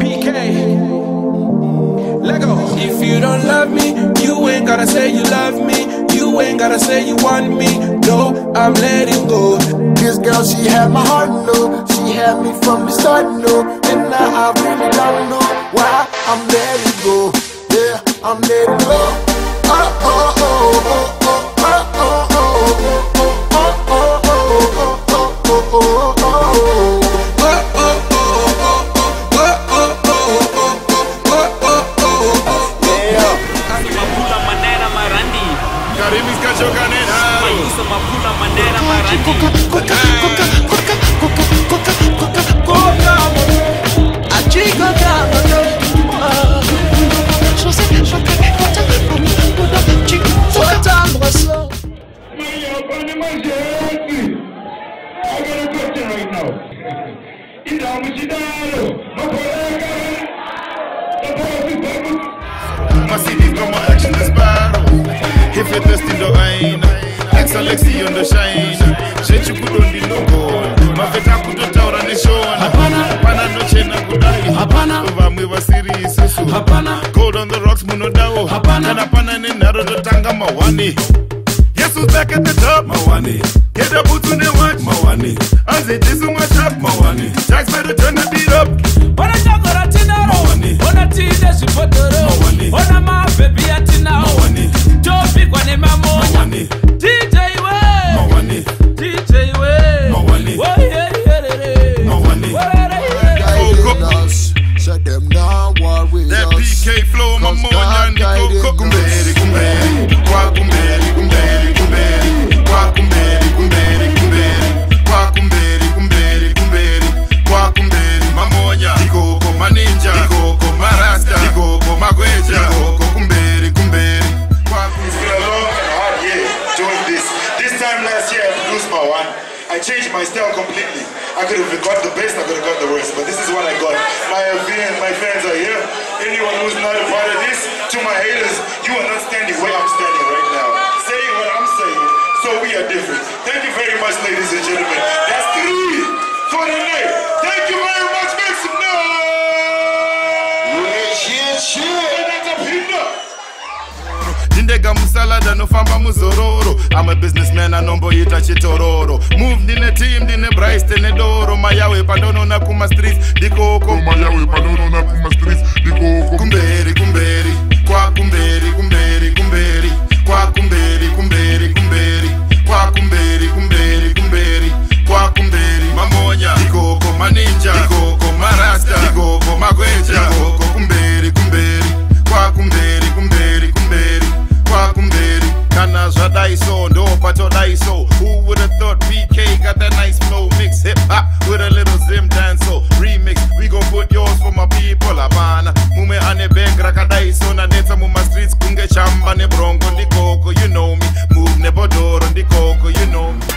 PK. Lego. If you don't love me, you ain't gotta say you love me. You ain't gotta say you want me. No, I'm letting go. This girl, she had my heart, no. She had me from the start, no. And now I really don't know why I'm letting go. Yeah, I'm letting go. Oh, oh, oh, oh, oh, oh, oh, oh, oh, oh, oh, oh, oh, oh, oh. If you're thirsty, don't aina. Ex-Alexi on the shine. Shechu kudondi logo. Mafeta kutotaura neshona. Hapana no chena kudai. Hapana uvamwe vasiri isusu. Hapana gold on the rocks munodao. Hapana hapana ni narodo tanga mawani. Yesu's back at the top. Mawani get up to the watch. Mawani Anze Jesu mashap. Mawani Jax better turn the beat up. Wana chakora tinaro. Mawani Ona tide shipotoro. Mawani Ona ma baby atinao. Mawani Jopi kwa ne mamo. Mawani DJ we. Mawani DJ we. Mawani Mawani Shut them down, war with that us. PK flow, my morning, go kumberi, kumberi, kwa kumberi, kumberi, kumberi, kwa kumberi, kumberi, kumberi, kwa kumberi, kumberi, kumberi, kwa kumberi, mamonya, ikoko maninja, ikoko marasta, ikoko magweja, ikoko kumberi, kumberi, kwa kumberi. It's been a long and hard year doing this. This time last year I produced my one. I changed my style completely. I could have got the bass, I could have got the rest, but this is what I got. My fans are here. Anyone who's not a part of this, to my haters, you are not standing where I'm standing right now. Saying what I'm saying, so we are different. Thank you very much, ladies and gentlemen. That's 3 for the night. Thank you very much. Make some noise. And that's a pinna. Ndega musalada nofamba muzororo. I'm a businessman anomboita chitororo. Move ndine team ndine Bryce ndine Doro. Mayawe padono na kuma streets dikoko. Mayawe padono na kuma streets dikoko. Kumberi kumberi kwa kumberi kumberi kumberi kwa kumberi kumberi kumberi kwa kumberi kumberi kumberi kwa kumberi mamonya dikoko maninja dikoko marasta dikoko magweja dikoko kumberi kumberi kwa kumberi kumberi kumberi kwa kumberi kana zvadaiso ndo patodaiso. Who would have thought PK got that nice flow? Mix hip hop with a little zim dance. So remix, we gon' put yours for my people. Abana mume ane beg rakadaiso na neta muma streets kunge chamba ne bronco ndikoko. You know me, move ne bodoro ndikoko. You know me.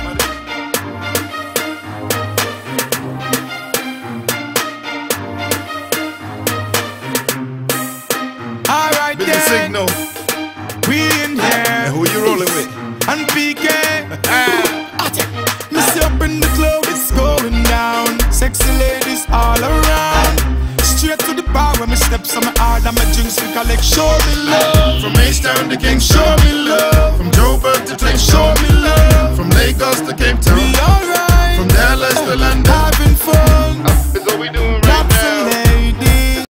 Alright then, signal. We in here. Who you rolling with? And PK. Miss up in the club, it's going down. Sexy ladies all around. Straight to the bar when me steps on my heart and my drinks we collect. Show me love. From H-Town to King, show me love. From Joburg to Tank, show me love. From Lagos to Cape Town, we alright. From Dallas to London, having fun. Is what we doing right now.